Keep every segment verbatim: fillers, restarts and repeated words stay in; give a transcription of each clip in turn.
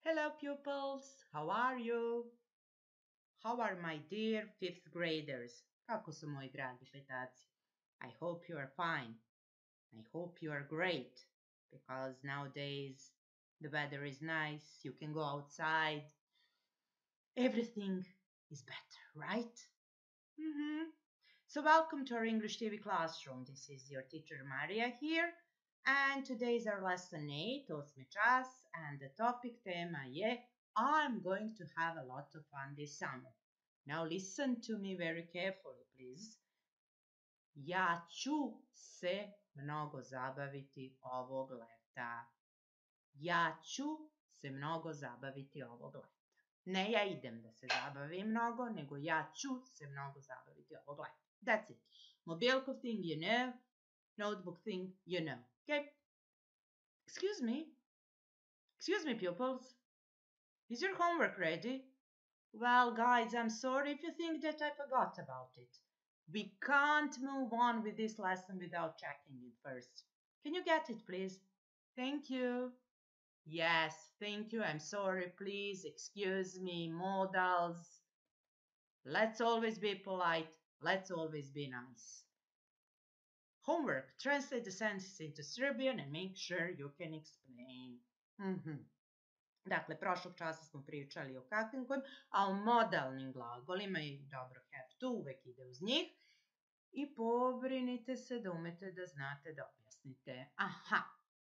Hello pupils, how are you? How are my dear fifth graders? Kako su moji dragi petaci? I hope you are fine. I hope you are great because nowadays the weather is nice, you can go outside. Everything is better, right? Mm-hmm. So welcome to our English T V classroom. This is your teacher Marija here. And today is our lesson eight, osmi čas, and the topic tema je I'm going to have a lot of fun this summer. Now listen to me very carefully, please. Ja ću se mnogo zabaviti ovog leta. Ja ću se mnogo zabaviti ovog leta. Ne ja idem da se zabavim mnogo, nego ja ću se mnogo zabaviti ovog leta. That's it. Mobilkov thing, you know. Notebook thing, you know. Okay? Excuse me. Excuse me, pupils. Is your homework ready? Well, guys, I'm sorry if you think that I forgot about it. We can't move on with this lesson without checking it first. Can you get it, please? Thank you. Yes, thank you. I'm sorry. Please excuse me. Modals. Let's always be polite. Let's always be nice. Homework. Translate the sentences into Serbian and make sure you can explain. Mm-hmm. Dakle, prošlog časa smo pričali o kakvim kojim, a o modalnim glagolima i dobro have to uvek ide uz njih. I pobrinite se da umete da znate da objasnite. Aha.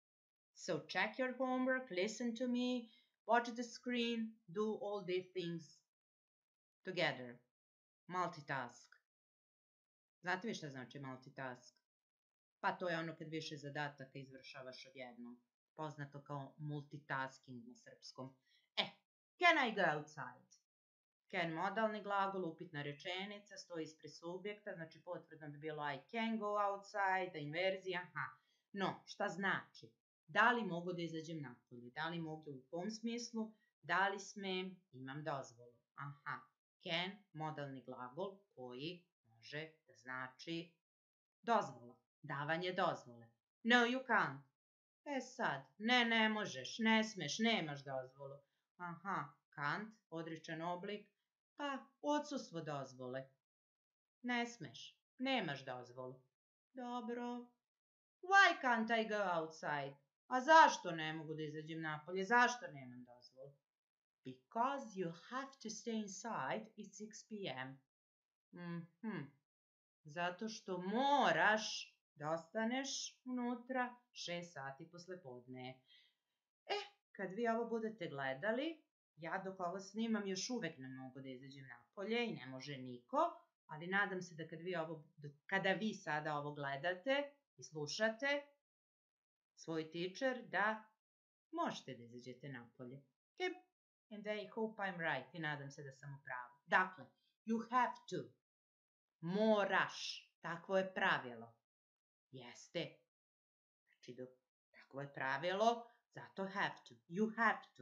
So check your homework, listen to me, watch the screen, do all these things together. Multitask. Znate vi šta znači multitask? Pa to je ono kad više zadataka izvršavaš odjednom. Poznato kao multitasking na srpskom. E, can I go outside? Can modalni glagol, upitna rečenica, stoji ispred subjekta, znači potvrdno bi bilo I can go outside, a inverzija, aha. No, šta znači? Da li mogu da izađem napolje? Da li mogu u kom smislu? Da li smem? Imam dozvolu. Aha. Can, modalni glagol koji može da znači dozvola. Davanje dozvole. No, you can't. E sad, ne, ne možeš, ne smeš, nemaš dozvolu. Aha, can't, odričan oblik, pa odsustvo dozvole. Ne smeš, nemaš dozvolu. Dobro. Why can't I go outside? A zašto ne mogu da izađem napolje? Zašto nemam dozvolu? Because you have to stay inside at six p m Mhm. Zato što moraš da ostaneš unutra šest sati posle podne. E, kad vi ovo budete gledali, ja dok ovo snimam još uvek ne mogu da izađem napolje i ne može niko, ali nadam se da kad vi ovo, kada vi sada ovo gledate i slušate svoj teacher, da možete da izađete napolje. Okay? And I hope I'm right i nadam se da sam u pravu. Dakle, you have to. Moraš. Takvo je pravilo. Jeste. Znači, takvo je pravilo, zato have to. You have to.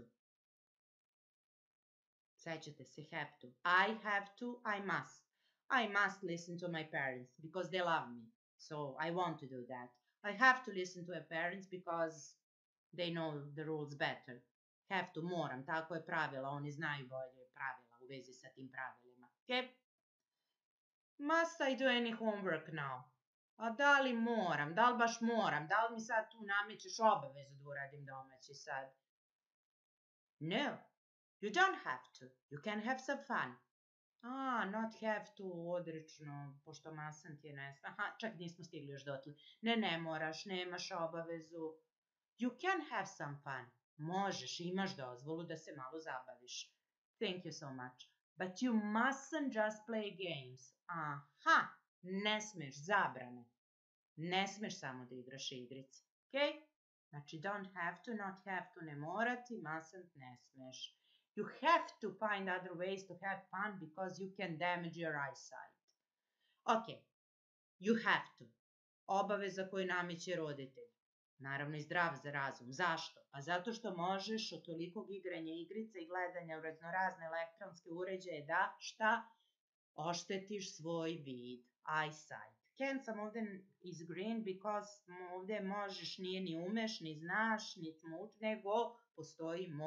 Sećate se have to. I have to, I must. I must listen to my parents because they love me. So I want to do that. I have to listen to my parents because they know the rules better. Have to, moram, tako je pravilo. Oni znaju bolje pravila u vezi sa tim pravilima. Okay? Must I do any homework now? A da li moram? Da li baš moram? Da li mi sad tu namećeš obavezu da uradim domaći sad? No, you don't have to. You can have some fun. Ah, not have to, odrično, pošto masan ti je nesta. Aha, čak nismo stigli još dotle. Ne, ne moraš, nemaš obavezu. You can have some fun. Možeš, imaš dozvolu da se malo zabaviš. Thank you so much. But you mustn't just play games. Aha, ne smeš, zabrane. Ne smeš samo da igraš igrice. Ok? Znači, don't have to, not have to, ne morati, mustn't, ne smeš. You have to find other ways to have fun because you can damage your eyesight. Ok, you have to. Obaveza koju nameće roditelj. Naravno i zdrav za razum. Zašto? Pa zato što možeš od tolikog igranja igrice i gledanja u raznorazne elektronske uređaje da šta? Oštetiš svoj vid. Eyesight. Can sam ovde is green because ovde možeš, nije ni umeš, ni znaš, ni smuč, nego postoji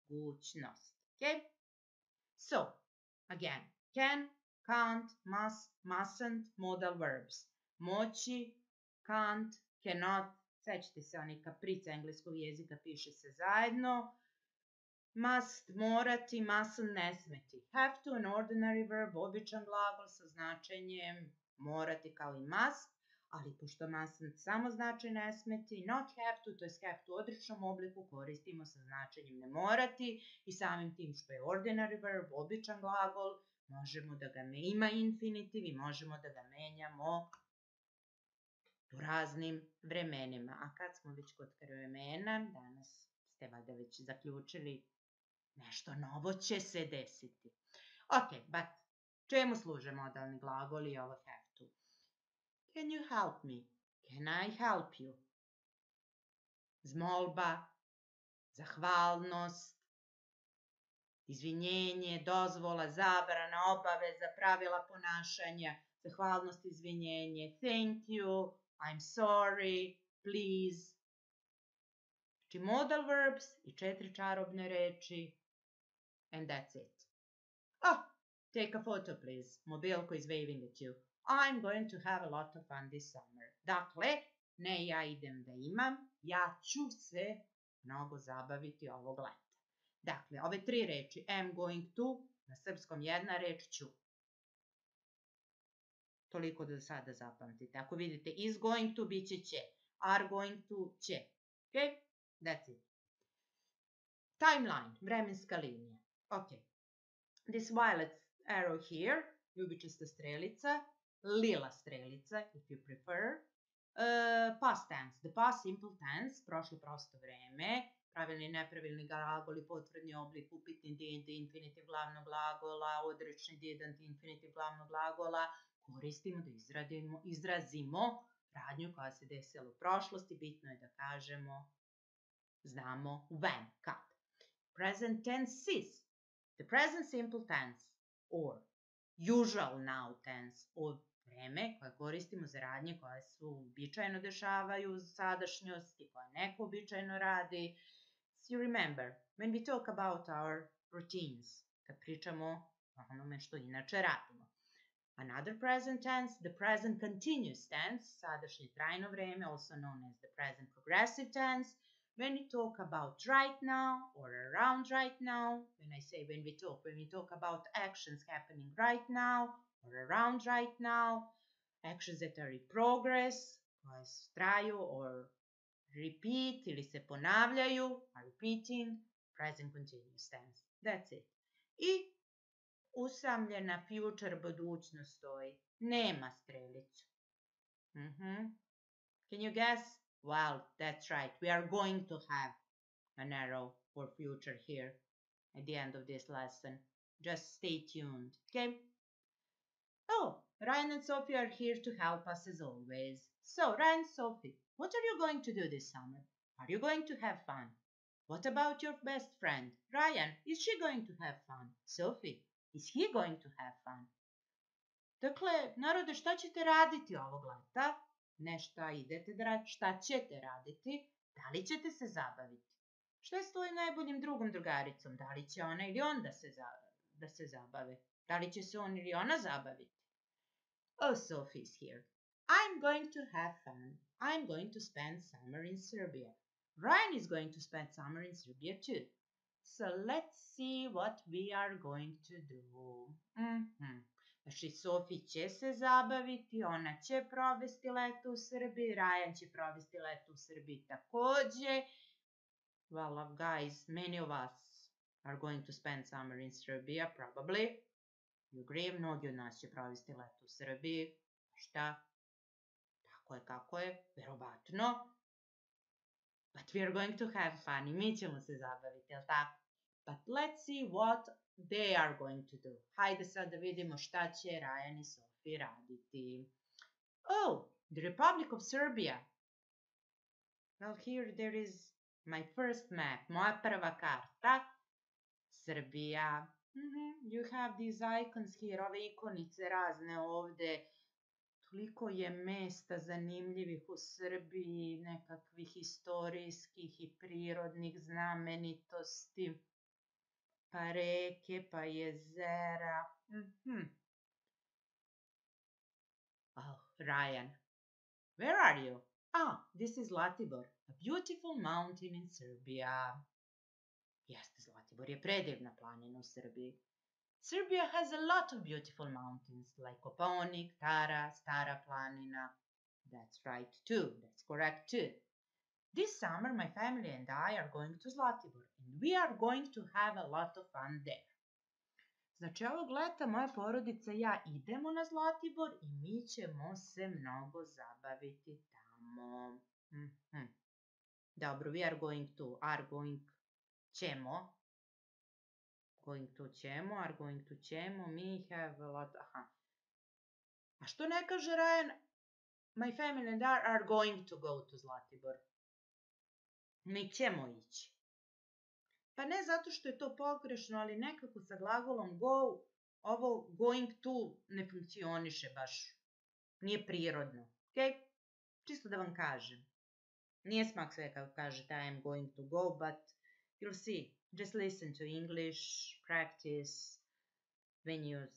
mogućnost. Okay? So, again, can, can't, must, mustn't, modal verbs. Moći, can't, cannot, sećate se oni kaprica engleskog jezika, piše se zajedno. Must, morati, mustn't, ne smeti. Have to, an ordinary verb, običan glagol sa značenjem morati kao i must, ali pošto mustn't samo znači ne smeti, not have to, to je have to u odričnom obliku, koristimo sa značenjem ne morati i samim tim što je ordinary verb, običan glagol, možemo da ga me ima infinitiv i možemo da ga menjamo u raznim vremenima. A kad smo već kod vremena, danas ste valjda već zaključili nešto novo će se desiti. Ok, but čemu služe modalni glagoli i ovo have to? Can you help me? Can I help you? Zmolba, zahvalnost, izvinjenje, dozvola, zabrana, obaveza, pravila ponašanja, zahvalnost, izvinjenje, thank you, I'm sorry, please. Znači modal verbs i četiri čarobne reči and that's it. Oh, take a photo please. Mobilko is waving at you. I'm going to have a lot of fun this summer. Dakle, ne ja idem da imam, ja ću se mnogo zabaviti ovog leta. Dakle, ove tri reči, am going to, na srpskom jedna reč ću. Toliko da sada zapamtite. Ako vidite is going to, bit će će. Are going to, će. Ok? That's it. Timeline, vremenska linija. Ok. This violet arrow here, ljubičasta strelica, lila strelica, if you prefer. Uh, past tense, the past simple tense, prošlo prosto vreme, pravilni i nepravilni glagoli, potvrdni oblik, upitni did, infinitiv glavnog glagola, odrečni didn't, infinitiv glavnog glagola, koristimo da izradimo, izrazimo radnju koja se desila u prošlosti, bitno je da kažemo, znamo when, kad. Present tenses, the present simple tense, or usual now tense, or vreme koje koristimo za radnje koje se uobičajeno dešavaju u sadašnjosti, koje neko uobičajeno radi. So you remember, when we talk about our routines, kad pričamo o onome što inače radimo. Another present tense, the present continuous tense, sadašnje trajno vreme, also known as the present progressive tense. When we talk about right now or around right now, when I say when we talk, when we talk about actions happening right now or around right now, actions that are in progress, koje traju or repeat ili se ponavljaju, are repeating, present continuous tense. That's it. I usamljena future budućnost stoji. Nema strelicu. Mm-hmm. Can you guess? Well, that's right. We are going to have an arrow for future here at the end of this lesson. Just stay tuned, okay? Oh, Ryan and Sophie are here to help us as always. So, Ryan and Sophie, what are you going to do this summer? Are you going to have fun? What about your best friend? Ryan, is she going to have fun? Sophie, is he going to have fun? Dakle, narode, šta ćete raditi ovog leta? Ne šta idete da radite, šta ćete raditi? Da li ćete se zabaviti? Šta je s tvojim najboljim drugom, drugaricom? Da li će ona ili on da se, za, da se zabave? Da li će se on ili ona zabaviti? Oh, Sophie's here. I'm going to have fun. I'm going to spend summer in Serbia. Ryan is going to spend summer in Serbia too. So let's see what we are going to do. Mm-hmm. Znači, Sophie će se zabaviti, ona će provesti leto u Srbiji, Ryan će provesti leto u Srbiji takođe. Well, guys, many of us are going to spend summer in Serbia, probably. You agree? Mnogi od nas će provesti leto u Srbiji. Šta? Tako je kako je, verovatno. But we are going to have fun. I mi ćemo se zabaviti, jel tako? But let's see what they are going to do. Hajde sad da vidimo šta će Ryan i Sophie raditi. Oh, the Republic of Serbia. Well, here there is my first map, moja prva karta. Srbija. Mm-hmm. You have these icons here, ove ikonice razne ovde. Toliko je mesta zanimljivih u Srbiji, nekakvih istorijskih i prirodnih znamenitosti. pa reke, pa jezera. Mhm. Oh, Ryan, where are you? Ah, this is Zlatibor, a beautiful mountain in Serbia. Jeste, Zlatibor je predivna planina u Srbiji. Serbia has a lot of beautiful mountains like Kopaonik, Tara, Stara planina. That's right too. That's correct too. This summer my family and I are going to Zlatibor and we are going to have a lot of fun there. Znači, ovog leta moja porodica i ja idemo na Zlatibor i mi ćemo se mnogo zabaviti tamo. Mm-hmm. Dobro, we are going to, are going, ćemo. Going to ćemo, are going to ćemo, mi have a lot, aha. A što ne kaže Ryan, my family and I are going to go to Zlatibor. Mi ćemo ići. Pa ne zato što je to pogrešno, ali nekako sa glagolom go, ovo going to ne funkcioniše baš. Nije prirodno. Ok? Čisto da vam kažem. Nije smak sve kad kažete I am going to go, but you'll see. Just listen to English, practice, when you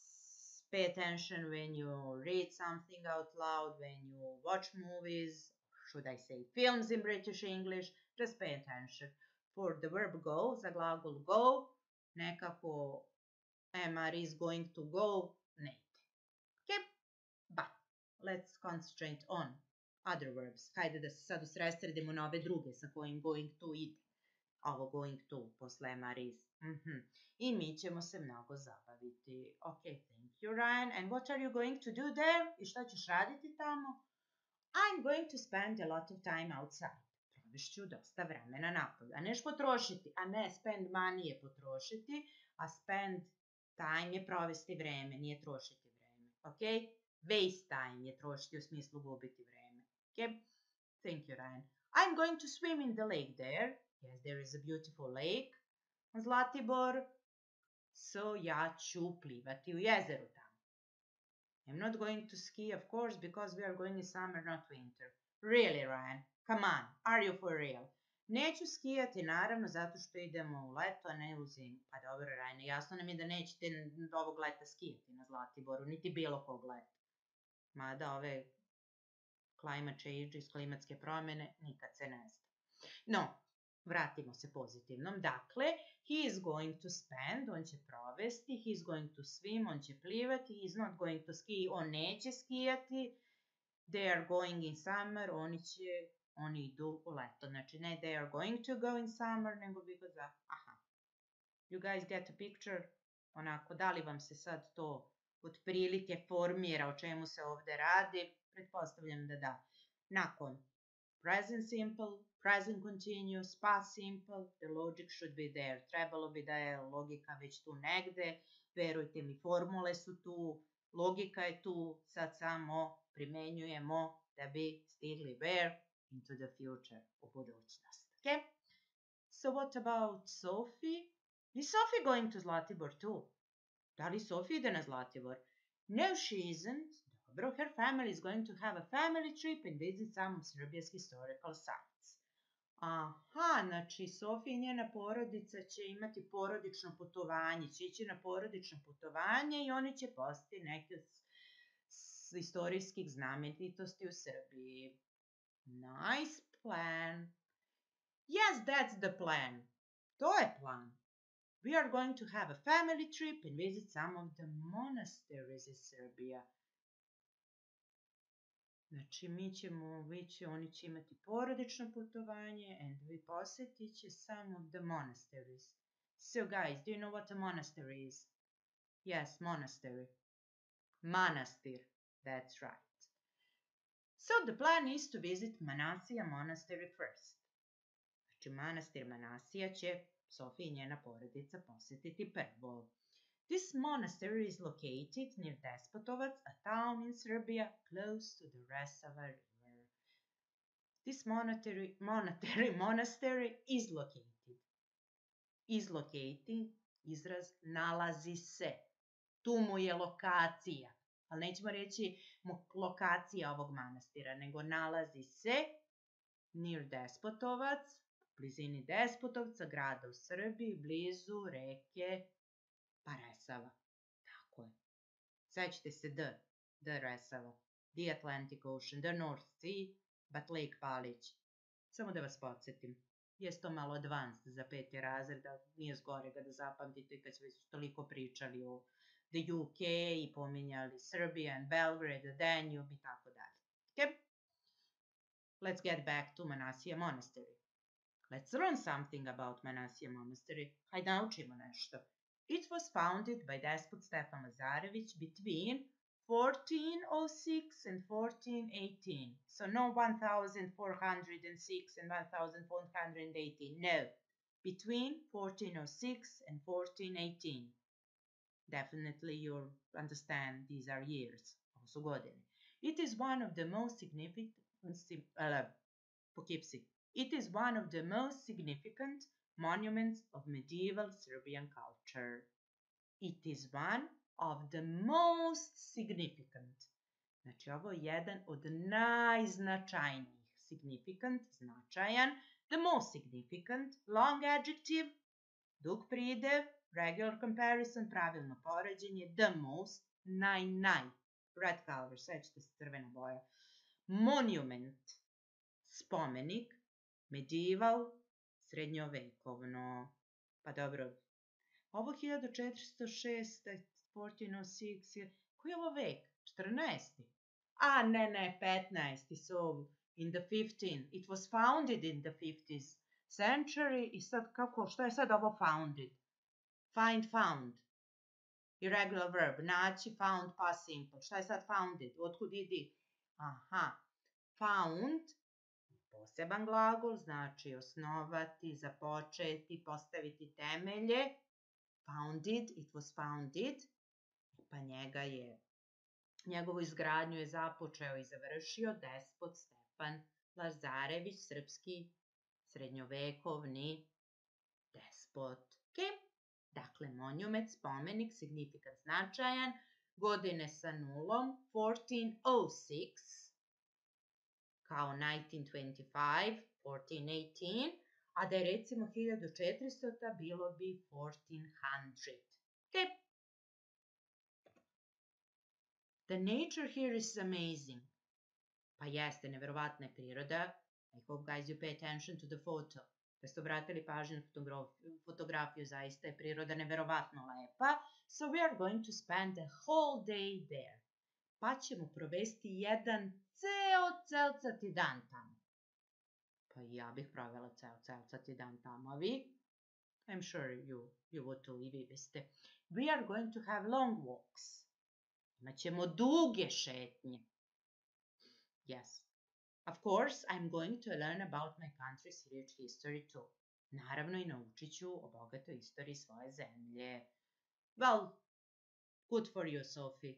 pay attention, when you read something out loud, when you watch movies, should I say films in British English, just pay attention. For the verb go, za glagol go, nekako Emma is going to go, ne ide. Okay? But let's concentrate on other verbs. Hajde da se sad usredsredimo na ove druge sa kojim going to ide. Ovo going to posle Emma is. Mm-hmm. I mi ćemo se mnogo zabaviti. Ok, thank you Ryan. And what are you going to do there? I šta ćeš raditi tamo? I'm going to spend a lot of time outside. Provešću dosta vremena napolju. A neš potrošiti, a ne spend money je potrošiti, a spend time je provesti vreme, nije trošiti vreme. Ok? Waste time je trošiti u smislu gubiti vreme. Ok? Thank you Ryan. I'm going to swim in the lake there. Yes, there is a beautiful lake. Zlatibor. So ja ću plivati u jezeru tamo. I'm not going to ski, of course, because we are going in summer, not winter. Really, Ryan? Come on, are you for real? Neću skijati, naravno, zato što idemo u leto, a ne u zimu. Pa dobro, Ryan, jasno nam je da nećete ovog leta skijati na Zlatiboru, niti bilo kog leta. Mada ove climate changes, klimatske promjene, nikad se ne zna. No, vratimo se pozitivnom. Dakle, he is going to spend, on će provesti, he is going to swim, on će plivati, he is not going to ski, on neće skijati, they are going in summer, oni će, oni idu u leto. Znači, ne they are going to go in summer, nego because, aha. You guys get a picture? Onako, da li vam se sad to otprilike formira o čemu se ovde radi? Pretpostavljam da da. Nakon present simple, present continuous, past simple, the logic should be there. Trebalo bi da je logika već tu negde, verujte mi, formule su tu, logika je tu, sad samo primenjujemo da bi stigli where? Into the future, u budućnost. Okay? So what about Sophie? Is Sophie going to Zlatibor too? Da li Sophie ide na Zlatibor? No, she isn't. Dobro, her family is going to have a family trip and visit some of Serbia's historical sites. Aha, znači Sofija i njena porodica će imati porodično putovanje, će ići na porodično putovanje i oni će posjetiti neke s istorijskih znamenitosti u Srbiji. Nice plan. Yes, that's the plan. To je plan. We are going to have a family trip and visit some of the monasteries in Serbia. Znači, mi ćemo, vi će, oni će imati porodično putovanje and we posjetit će some of the monasteries. So guys, do you know what a monastery is? Yes, monastery. Manastir, that's right. So the plan is to visit Manasija monastery first. Znači, manastir Manasija će Sofija i njena porodica posjetiti prvo. This monastery is located near Despotovac, a town in Serbia close to the Resava River. This monastery, monastery, monastery is located. Is located, izraz nalazi se. Tu mu je lokacija. Ali nećemo reći lokacija ovog manastira, nego nalazi se near Despotovac, blizini Despotovca, grada u Srbiji, blizu reke Paresava. Tako je. Sećate se D, D Resava, the Atlantic Ocean, the North Sea, but Lake Palić. Samo da vas podsjetim. Jeste to malo advanced za peti razred, da nije zgorega da zapamtite kad smo već toliko pričali o the U K i pominjali Serbia and Belgrade, Danube i tako dalje. Okay? Let's get back to Manasija Monastery. Let's learn something about Manasija Monastery. Hajde naučimo nešto. It was founded by Despot Stefan Lazarević between fourteen oh six and fourteen eighteen. So no one thousand four hundred six and one thousand four hundred eighteen. No. Between fourteen oh six and fourteen eighteen. Definitely you'll understand these are years. Also godine. It is one of the most significant uh, It is one of the most significant monuments of medieval Serbian culture. It is one of the most significant. Znači, ovo je jedan od najznačajnijih. Significant, značajan. The most significant, long adjective, dug pridev, regular comparison, pravilno poređenje. The most, naj, naj. Red color, sećate se, crvena boja. Monument, spomenik. Medieval, srednjovekovno. Pa dobro, ovo hiljadu četiristo šest, fourteen oh six, koji je ovo vek? četrnaesti. A ne, ne, petnaesti. So, in the fifteenth. It was founded in the fifteenth century. I sad, kako, šta je sad ovo founded? Find, found. Irregular verb. Naći, found, past simple. Šta je sad founded? Otkud idi? Aha. Found. Poseban glagol, znači osnovati, započeti, postaviti temelje. Founded, it was founded. Pa njega je, njegovu izgradnju je započeo i završio Despot Stefan Lazarević, srpski srednjovekovni despot. Okay? Dakle, monument, spomenik, signifikant, značajan, godine sa nulom, fourteen oh six, kao nineteen twenty-five, fourteen eighteen, a da je recimo hiljadu četiristo bilo bi fourteen hundred. Okay. The nature here is amazing. Pa jeste, neverovatna je priroda. I hope guys you pay attention to the photo. Da ste obratili pažnju na fotografiju, zaista je priroda neverovatno lepa. So we are going to spend the whole day there. Pa ćemo provesti jedan ceo celcati dan tamo. Pa ja bih provela ceo celcati dan tamo, a vi? I'm sure you, you would too, i vi biste. We are going to have long walks. Imaćemo duge šetnje. Yes. Of course, I'm going to learn about my country's rich history too. Naravno i naučit ću o bogatoj istoriji svoje zemlje. Well, good for you, Sophie.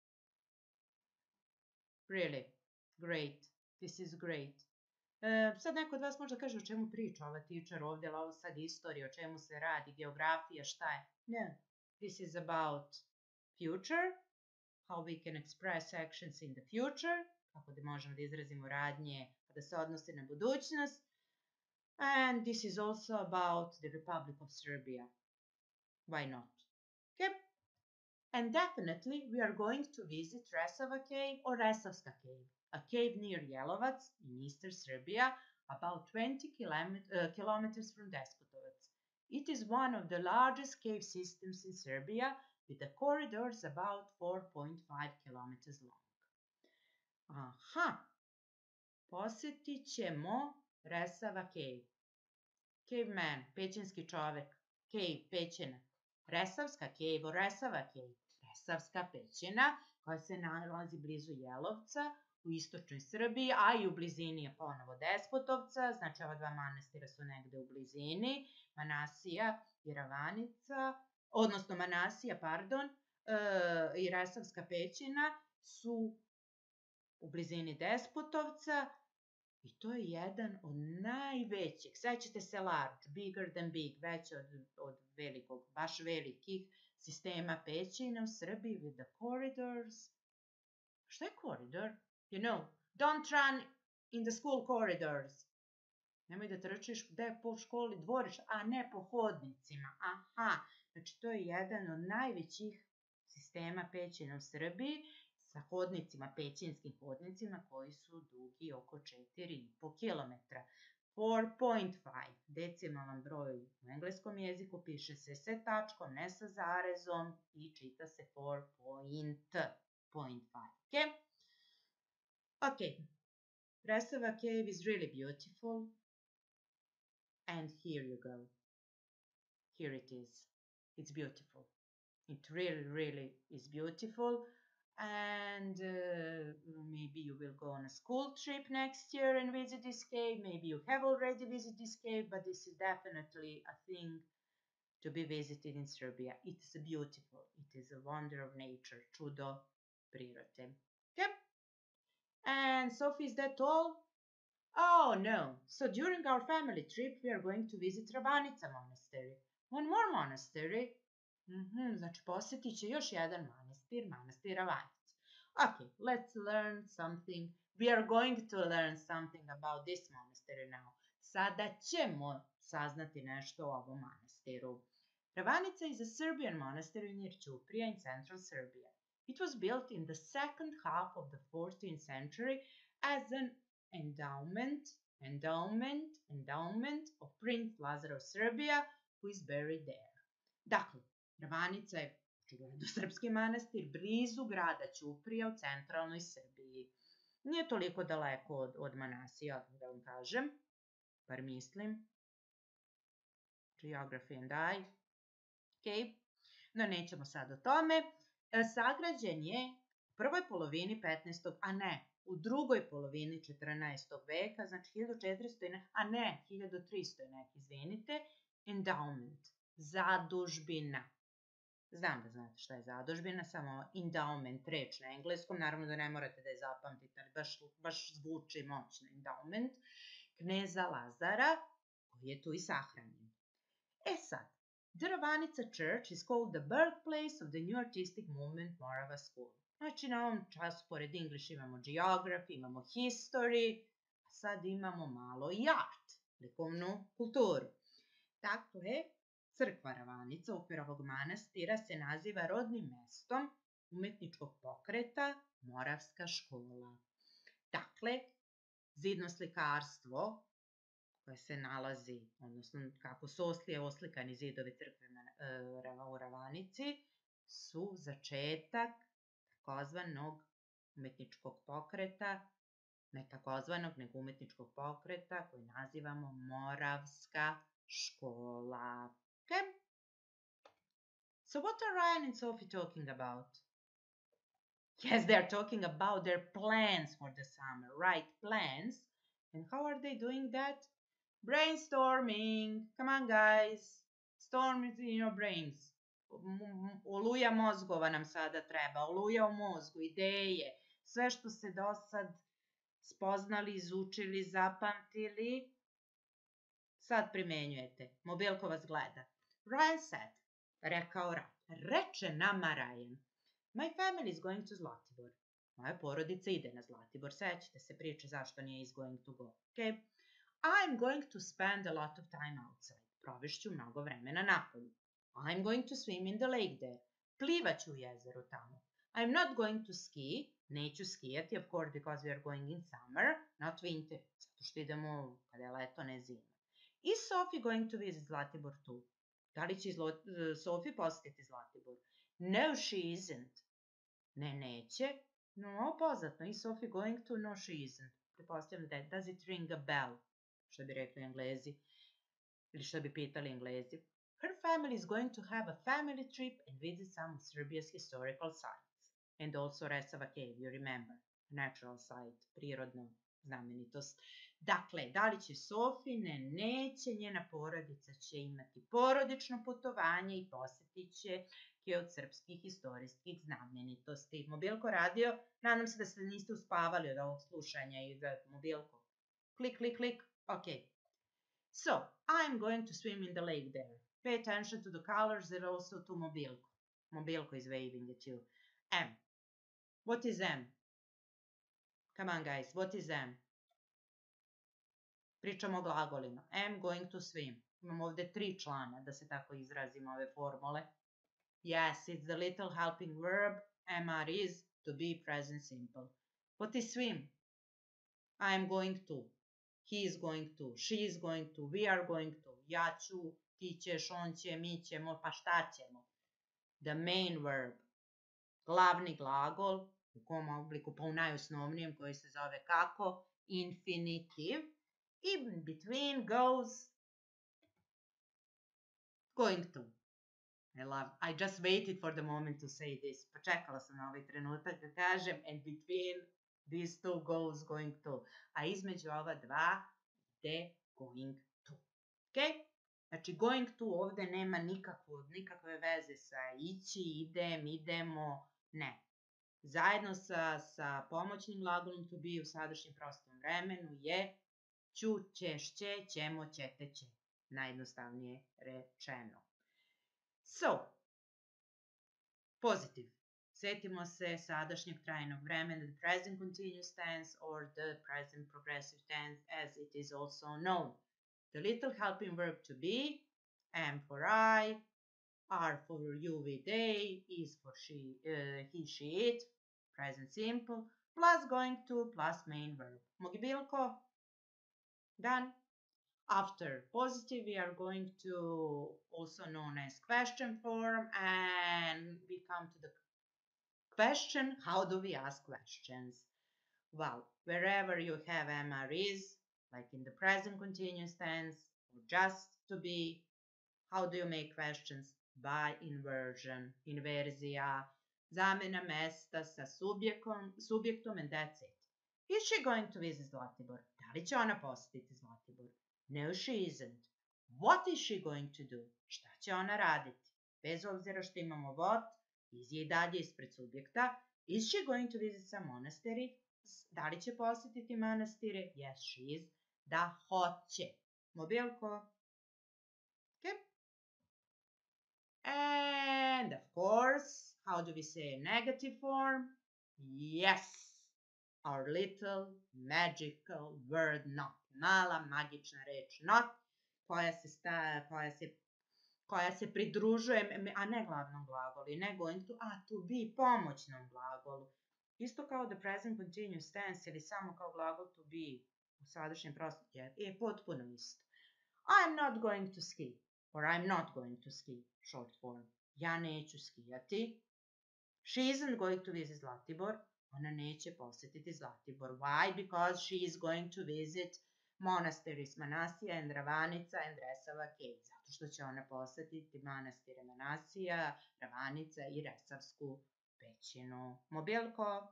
Really, great. This is great. Uh, sad neko od vas možda kaže o čemu priča ova teacher ovdje, ali ovo sad istorija, o čemu se radi, geografija, šta je? No, this is about future, how we can express actions in the future, kako da možemo da izrazimo radnje kada se odnose na budućnost. And this is also about the Republic of Serbia. Why not? Okay. And definitely we are going to visit Resava Cave or Resavska Cave, a cave near Jelovac in eastern Serbia, about twenty kilometers from Despotovac. It is one of the largest cave systems in Serbia, with the corridors about four point five kilometers long. Aha, posjetit ćemo Resava Cave. Caveman, pećinski čovek. Cave, pećina. Resavska Cave or Resava Cave. Resavska pećina koja se nalazi blizu Jelovca u istočnoj Srbiji, a i u blizini je ponovo Despotovca, znači ova dva manastira su negde u blizini, Manasija i Ravanica, odnosno Manasija, pardon, e, i Resavska pećina su u blizini Despotovca i to je jedan od najvećih, sećate se large, bigger than big, veće od, od velikog, baš velikih sistema pećina u Srbiji with the corridors. Šta je koridor? You know, don't run in the school corridors. Nemoj da trčiš gde je po školi dvorišta, a ne po hodnicima. Aha, znači to je jedan od najvećih sistema pećenja u Srbiji sa hodnicima, pećinskim hodnicima koji su dugi oko četiri i po kilometra. četiri zarez pet, decimalan broj u engleskom jeziku, piše se sa tačkom, ne sa zarezom i čita se četiri zarez pet. Ok? Ok. Resava cave is really beautiful. And here you go. Here it is. It's beautiful. It really, really is beautiful. And uh, maybe you will go on a school trip next year and visit this cave. Maybe you have already visited this cave, but this is definitely a thing to be visited in Serbia. It's beautiful. It is a wonder of nature. Čudo prirode. Okay? And Sophie, is that all? Oh no. So during our family trip, we are going to visit Ravanica Monastery. One more monastery. Mm-hmm, znači posjetit će još jedan manastir, manastir Ravanic. Okay, let's learn something. We are going to learn something about this monastery now. Sada ćemo saznati nešto o ovom manastiru. Ravanica is a Serbian monastery near Ćuprija in central Serbia. It was built in the second half of the fourteenth century as an endowment, endowment, endowment of Prince Lazar of Serbia, who is buried there. Dakle, Ravanica je očigledno srpski manastir blizu grada Ćuprija u centralnoj Srbiji. Nije toliko daleko od, od Manasija, da vam kažem, bar mislim. Geography and I. Ok, no nećemo sad o tome. Sagrađen je u prvoj polovini petnaestog. a ne, u drugoj polovini četrnaestog veka, znači hiljadu četiristo, a ne, hiljadu tristo je nek, izvinite, endowment, zadužbina. Znam da znate šta je zadužbina, samo endowment, reč na engleskom, naravno da ne morate da je zapamtite, ali baš, baš zvuči moćno, endowment, kneza Lazara, koji je tu i sahranjen. E sad, the Ravanica Church is called the birthplace of the new artistic movement Morava School. Znači, na ovom času, pored English, imamo geography, imamo history, a sad imamo malo i art, likovnu kulturu. Dakle, crkva Ravanica u okviru ovog manastira se naziva rodnim mestom umetničkog pokreta Moravska škola. Dakle, zidno slikarstvo koje se nalazi, odnosno kako su oslije oslikani zidovi crkve u Ravanici, su začetak takozvanog umetničkog pokreta, ne takozvanog, nego umetničkog pokreta koji nazivamo Moravska škola. Okay? So what are Ryan and Sophie talking about? Yes, they are talking about their plans for the summer, right? Plans. And how are they doing that? Brainstorming. Come on, guys. Storm is in your brains. Oluja mozgova nam sada treba. Oluja u mozgu, ideje. Sve što ste do sad spoznali, izučili, zapamtili, sad primenjujete. Mobilko vas gleda. Ryan said, rekao Ryan. Reče nama Ryan. My family is going to Zlatibor. Moja porodica ide na Zlatibor. Sećate se priče zašto nije is going to go. Okay? I'm going to spend a lot of time outside. Provešću mnogo vremena napolju. I'm going to swim in the lake there. Plivaću u jezeru tamo. I'm not going to ski. Neću skijati, of course, because we are going in summer, not winter. Zato što idemo kada je leto, ne zima. Is Sophie going to visit Zlatibor too? Da li će Sophie posjetiti Zlatibor? No, she isn't. Ne, neće. No, poznatno. Is Sophie going to? No, she isn't. Pretpostavljam da je. Does it ring a bell? Što bi rekli Englezi. Ili što bi pitali Englezi. Her family is going to have a family trip and visit some of Serbia's historical sites. And also Resava Cave, you remember. Natural site, prirodna znamenitost. Dakle, da li će Sophie? Ne, neće. Njena porodica će imati porodično putovanje i posjetit će je od srpskih istorijskih znamenitosti. Mobilko radio, nadam se da se niste uspavali od ovog slušanja i da mobilko. Klik, klik, klik. Ok. So, I'm going to swim in the lake there. Pay attention to the colors and also to mobilko. Mobilko is waving at you. M. What is M? Come on, guys. What is M? Pričamo o glagolima. Am going to swim. Imamo ovde tri člana, da se tako izrazimo ove formule. Yes, it's the little helping verb. Am are is to be present simple. What is swim? I am going to. He is going to. She is going to. We are going to. Ja ću, ti ćeš, on će, mi ćemo, pa šta ćemo? The main verb. Glavni glagol. U kom obliku? Pa u najosnovnijem koji se zove kako? Infinitive. In between goes going to. I love, I just waited for the moment to say this. Pa čekala sam na ovaj trenutak da kažem and between these two goes going to. A između ova dva ide going to. Ok? Znači going to ovde nema nikakvu, nikakve veze sa ići, idem, idemo, ne. Zajedno sa, sa pomoćnim glagolom to be u sadašnjem prostom vremenu je ću, ćeš, će, ćemo, ćete, će. Najjednostavnije rečeno. So, positive. Sjetimo se sadašnjeg trajnog vremena, the present continuous tense or the present progressive tense as it is also known. The little helping verb to be, am for I, are for you, we, they, is for she, uh, he, she, it, present simple, plus going to, plus main verb. Mogibilko? Done. After positive, we are going to also known as question form, and we come to the question. How do we ask questions? Well, wherever you have am, are, is, like in the present continuous tense, or just to be, how do you make questions? By inversion, inverzija, zamjena mesta sa subjektom, subjektom, and that's it. Is she going to visit Zlatibor? Da li će ona posjetiti Zlatibor? No, she isn't. What is she going to do? Šta će ona raditi? Bez obzira što imamo what, is je i dalje ispred subjekta. Is she going to visit some monastery? Da li će posjetiti manastire? Yes, she is. Da, hoće. Mobilko. Okay. And of course, how do we say negative form? Yes. Our little magical word not. Mala magična reč not, koja se, sta, koja se, koja se pridružuje, a ne glavnom glagolu, i ne going to, a to be pomoćnom glagolu. Isto kao the present continuous tense ili samo kao glagol to be u sadašnjem prostom je potpuno isto. I'm not going to ski, or I'm not going to ski, short form. Ja neću skijati. She isn't going to visit Zlatibor. Ona neće posjetiti Zlatibor. Why? Because she is going to visit monasteries Manasija and Ravanica and Resava Cave. Zato što će ona posjetiti manastire Manasija, Ravanica i Resavsku pećinu. Mobilko?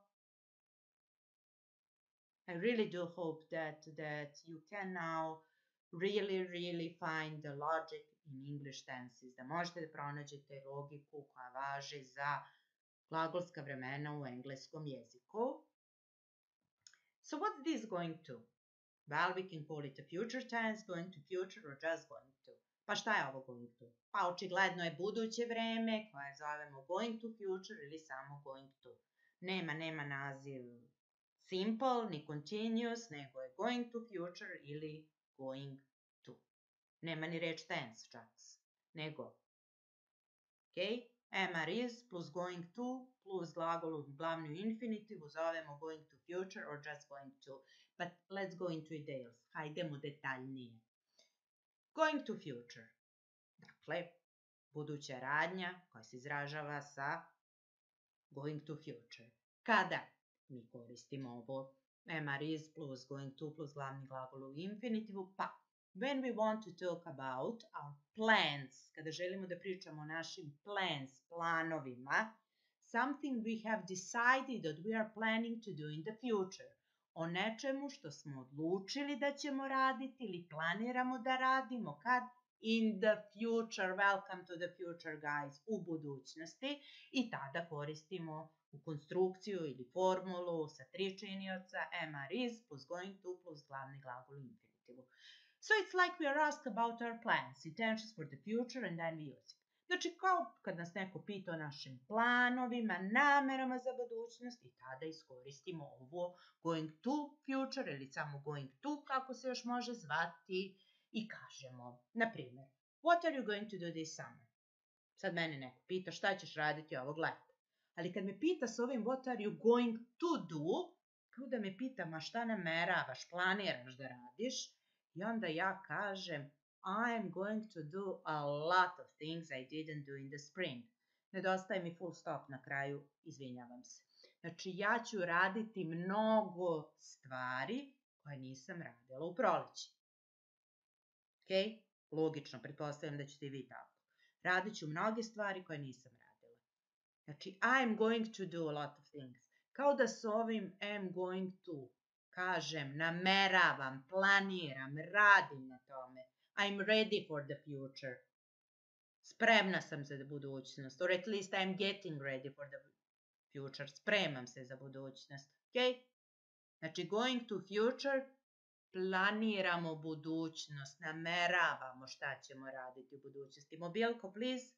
I really do hope that, that you can now really, really find the logic in English tenses. Da možete da pronađete logiku koja važi za glagolska vremena u engleskom jeziku. So what's this going to? Well, we can call it a future tense, going to future, or just going to. Pa šta je ovo going to? Pa očigledno je buduće vreme koje zovemo going to future ili samo going to. Nema, nema naziv simple ni continuous, nego je going to future ili going to. Nema ni reč tense čak, nego. Okay? Am, are, is plus going to plus glagol u glavnu infinitivu zovemo going to future or just going to. But let's go into details. Hajdemo detaljnije. Going to future. Dakle, buduća radnja koja se izražava sa going to future. Kada mi koristimo ovo am, are, is plus going to plus glavni glagol u infinitivu, pa when we want to talk about our plans, kada želimo da pričamo o našim plans, planovima, something we have decided that we are planning to do in the future, o nečemu što smo odlučili da ćemo raditi ili planiramo da radimo, kad? In the future, welcome to the future guys, u budućnosti, i tada koristimo u konstrukciju ili formulu sa tri činioca, am, are, is plus going to plus glavni glagol u infinitivu. So it's like we are asked about our plans, intentions for the future, and then we use it. Znači, kao kad nas neko pita o našim planovima, namerama za budućnost i tada iskoristimo ovo going to future ili samo going to, kako se još može zvati, i kažemo, na primjer, what are you going to do this summer? Sad mene neko pita šta ćeš raditi ovog leta. Ali kad me pita s ovim what are you going to do, kao da me pita ma šta nameravaš, planiraš da radiš, i onda ja kažem I am going to do a lot of things I didn't do in the spring. Nedostaje mi full stop na kraju, izvinjavam se. Znači, ja ću raditi mnogo stvari koje nisam radila u proleći. Ok? Logično, pretpostavljam da ćete i vi tako. Radit ću mnoge stvari koje nisam radila. Znači, I'm going to do a lot of things. Kao da s ovim am going to kažem, nameravam, planiram, radim na tome. I'm ready for the future. Spremna sam za budućnost. Or at least I'm getting ready for the future. Spremam se za budućnost. Ok? Znači, going to future, planiramo budućnost, nameravamo šta ćemo raditi u budućnosti. Mobilko, please.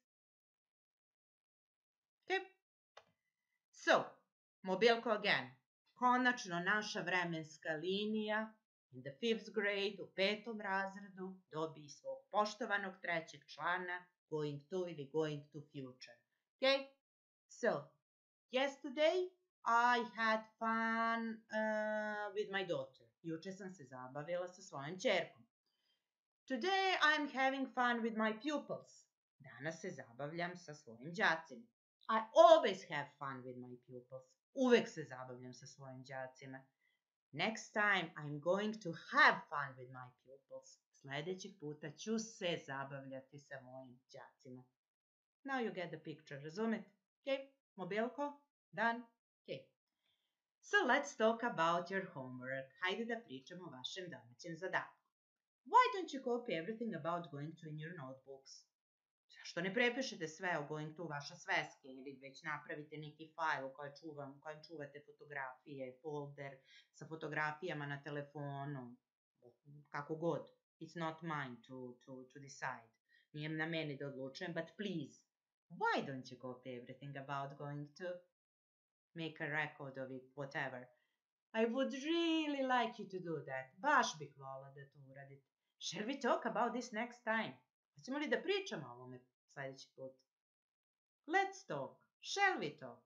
Ok? So, mobilko again. Konačno naša vremenska linija in the fifth grade, u petom razredu, dobi svog poštovanog trećeg člana going to ili going to future. Okay? So, yesterday I had fun uh, with my daughter. Juče sam se zabavila sa svojom ćerkom. Today I'm having fun with my pupils. Danas se zabavljam sa svojim đacima. I always have fun with my pupils. Uvek se zabavljam sa svojim đacima. Next time I'm going to have fun with my pupils. Sljedećeg puta ću se zabavljati sa mojim đacima. Now you get the picture, razumete? Okay, mobilko, done? Okay. So let's talk about your homework. Hajde da pričamo o vašem domaćem zadatku. Why don't you copy everything about going to in your notebooks? Zašto ne prepišete sve o going to u vaše sveske ili već napravite neki fajl u kojem, čuvam, u kojem čuvate fotografije, folder sa fotografijama na telefonu, kako god. It's not mine to, to, to decide. Nije na meni da odlučujem, but please, why don't you copy everything about going to? Make a record of it, whatever. I would really like you to do that. Baš bih volila da to uradite. Shall we talk about this next time? Hoćemo li da pričamo o ovome sljedeći put? Let's talk. Shall we talk?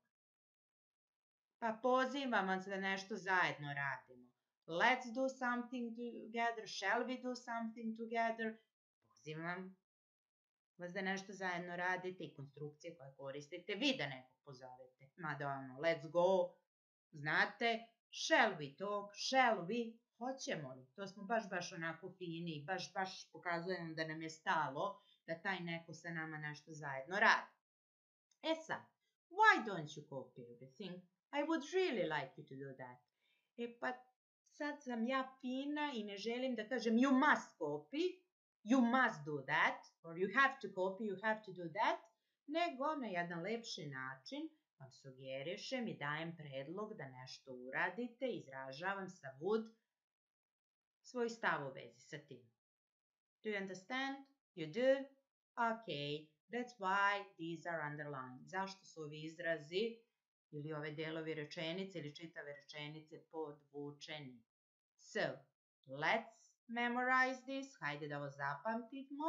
Pa pozivam vas da nešto zajedno radimo. Let's do something together. Shall we do something together? Pozivam vas da nešto zajedno radite i konstrukcije koje koristite, vi da nekog pozovete. Mada ono, let's go, znate, shall we talk, shall we, hoćemo li? To smo baš, baš onako fini, baš, baš pokazujemo da nam je stalo da taj neko sa nama nešto zajedno radi. E sad, why don't you copy everything? I would really like you to do that. E pa, sad sam ja fina i ne želim da kažem you must copy, you must do that, or you have to copy, you have to do that, nego na jedan lepši način vam sugerišem i dajem predlog da nešto uradite, izražavam sa would svoj stav u vezi sa tim. Do you understand? You do? Okay, that's why these are underlined. Zašto su ovi izrazi ili ove delovi rečenice ili čitave rečenice podvučeni? So, let's memorize this. Hajde da ovo zapamtimo.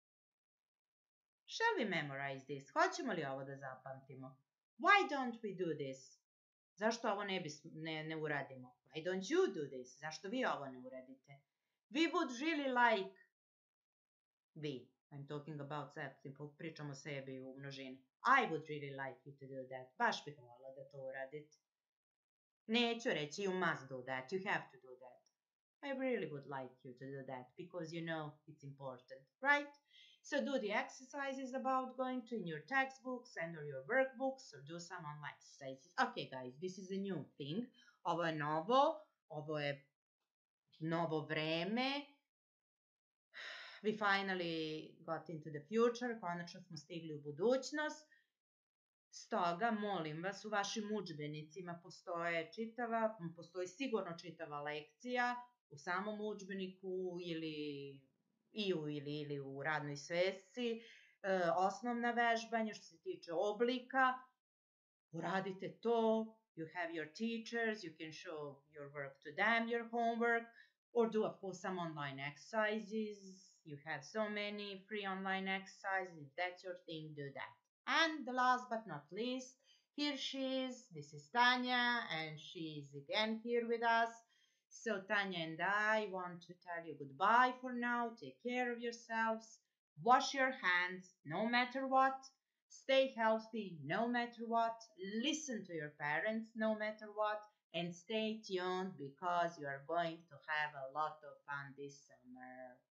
Shall we memorize this? Hoćemo li ovo da zapamtimo? Why don't we do this? Zašto ovo ne, bis, ne, ne uradimo? Why don't you do this? Zašto vi ovo ne uradite? We would really like... We. I'm talking about self. Pričamo o sebi u množini. I would really like you to do that. Baš bih volila da to uradite. Neću reći you must do that. You have to do that. I really would like you to do that because you know it's important, right? So do the exercises about going to in your textbooks and or your workbooks or do some online exercises. Okay, guys, this is a new thing. Ovo je novo. Ovo je novo vreme. We finally got into the future. Konačno smo stigli u budućnost. Stoga, molim vas, u vašim udžbenicima postoje čitava, postoji sigurno čitava lekcija u samom udžbeniku ili i u ili, ili u radnoj svesci e, osnovna vežbanja što se tiče oblika. Uradite to. You have your teachers, you can show your work to them, your homework, or do, of course, some online exercises. You have so many free online exercises. If that's your thing, do that. And the last but not least, here she is. This is Tanya, and she's again here with us. So Tanya and I want to tell you goodbye for now. Take care of yourselves. Wash your hands no matter what. Stay healthy no matter what. Listen to your parents no matter what. And stay tuned because you are going to have a lot of fun this summer.